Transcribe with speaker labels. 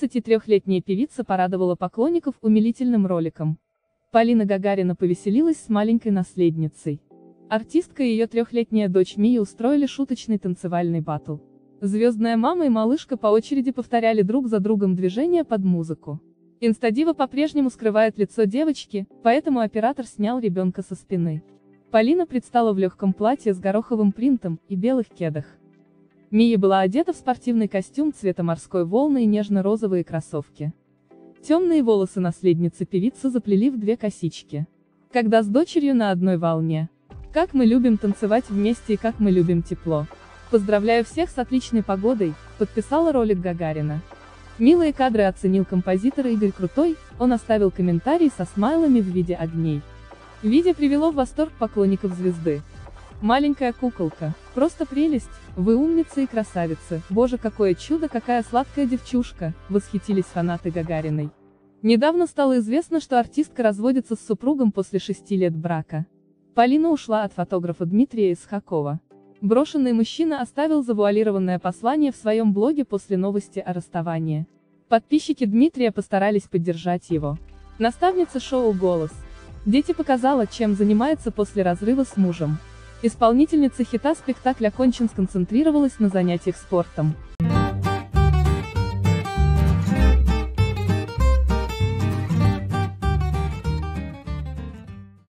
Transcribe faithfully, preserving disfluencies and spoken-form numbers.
Speaker 1: двадцатитрёхлетняя певица порадовала поклонников умилительным роликом. Полина Гагарина повеселилась с маленькой наследницей. Артистка и ее трехлетняя дочь Мия устроили шуточный танцевальный баттл. Звездная мама и малышка по очереди повторяли друг за другом движения под музыку. Инстадива по-прежнему скрывает лицо девочки, поэтому оператор снял ребенка со спины. Полина предстала в легком платье с гороховым принтом и белых кедах. Мия была одета в спортивный костюм цвета морской волны и нежно-розовые кроссовки. Темные волосы наследницы певицы заплели в две косички. Когда с дочерью на одной волне. Как мы любим танцевать вместе и как мы любим тепло. Поздравляю всех с отличной погодой, подписала ролик Гагарина. Милые кадры оценил композитор Игорь Крутой, он оставил комментарий со смайлами в виде огней. Видео привело в восторг поклонников звезды. Маленькая куколка, просто прелесть, вы умница и красавица, боже какое чудо, какая сладкая девчушка, восхитились фанаты Гагариной. Недавно стало известно, что артистка разводится с супругом после шести лет брака. Полина ушла от фотографа Дмитрия Исхакова. Брошенный мужчина оставил завуалированное послание в своем блоге после новости о расставании. Подписчики Дмитрия постарались поддержать его. Наставница шоу «Голос». Дети показала, чем занимается после разрыва с мужем. Исполнительница хита спектакля «Кончен» сконцентрировалась на занятиях спортом.